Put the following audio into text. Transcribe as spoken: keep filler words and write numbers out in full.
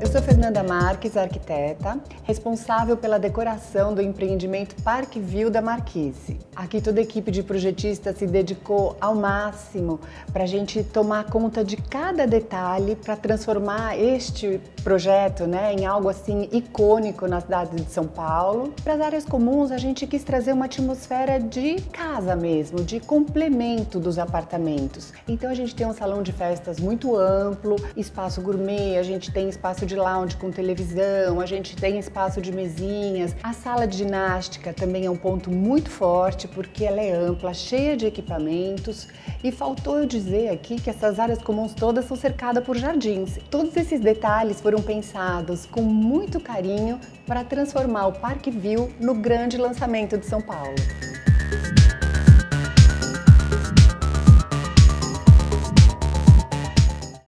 sou Fernanda Marques, arquiteta, responsável pela decoração do empreendimento Parkview da Marquise. Aqui toda a equipe de projetistas se dedicou ao máximo para a gente tomar conta de cada detalhe para transformar este projeto, né, em algo assim icônico na cidade de São Paulo. Para as áreas comuns a gente quis trazer uma atmosfera de casa mesmo, de complemento dos apartamentos. Então a gente tem um salão de festas muito amplo, espaço gourmet, a gente tem espaço de lounge com televisão, a gente tem espaço de mesinhas. A sala de ginástica também é um ponto muito forte porque ela é ampla, cheia de equipamentos. E faltou eu dizer aqui que essas áreas comuns todas são cercadas por jardins. Todos esses detalhes foram pensados com muito carinho para transformar o Parkview no grande lançamento de São Paulo.